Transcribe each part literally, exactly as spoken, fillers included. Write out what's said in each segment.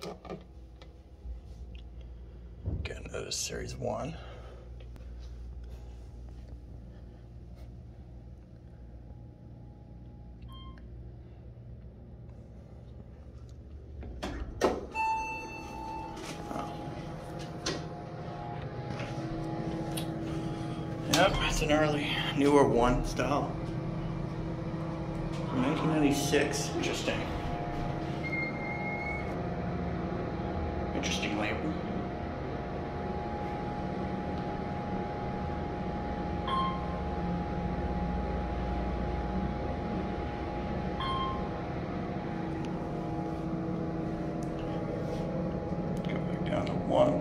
Again, Otis Series one. Yep, it's an early, newer one style. From nineteen ninety-six. Interesting. Interesting label. Go back down to one.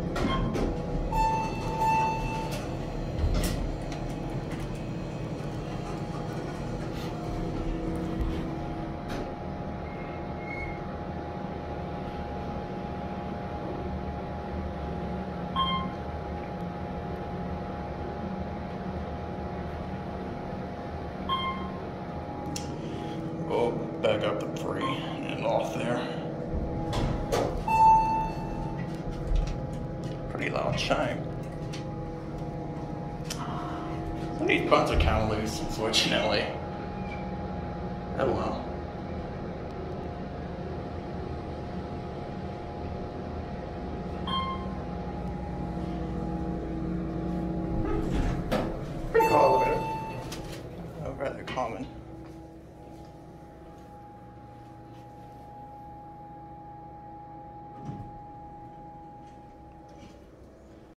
Go back up to three and off there. Pretty loud chime. Some of these buttons are kind of loose, unfortunately. Oh well.